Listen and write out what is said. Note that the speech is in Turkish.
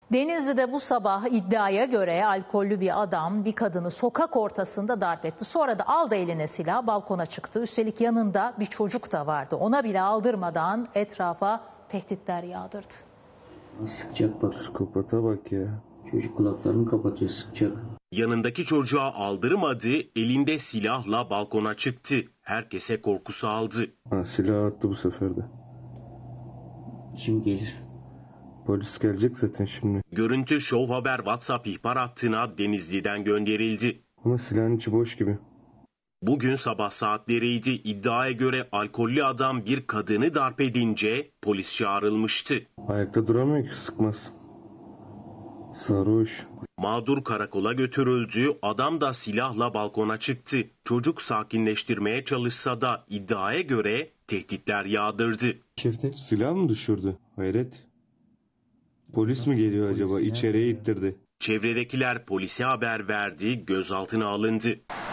Denizli'de bu sabah iddiaya göre alkollü bir adam bir kadını sokak ortasında darp etti. Sonra da aldı eline silah, balkona çıktı. Üstelik yanında bir çocuk da vardı. Ona bile aldırmadan etrafa tehditler yağdırdı. Sıkacak bak. Psikopata bak ya. Çocuk kulaklarını kapatıyor, sıkacak. Yanındaki çocuğa aldırmadı, elinde silahla balkona çıktı. Herkese korkusu aldı. Silah attı bu sefer de. Şimdi gelir. Polis gelecek zaten şimdi. Görüntü Show Haber WhatsApp ihbar hattına Denizli'den gönderildi. Ama silahın içi boş gibi. Bugün sabah saatleriydi. İddiaya göre alkollü adam bir kadını darp edince polis çağrılmıştı. Ayakta duramıyor ki, sıkmaz. Sarhoş. Mağdur karakola götürüldü. Adam da silahla balkona çıktı. Çocuk sakinleştirmeye çalışsa da iddiaya göre tehditler yağdırdı. Silah mı düşürdü? Hayret. Polis mi geliyor acaba? İçeriye ittirdi. Çevredekiler polise haber verdi, gözaltına alındı.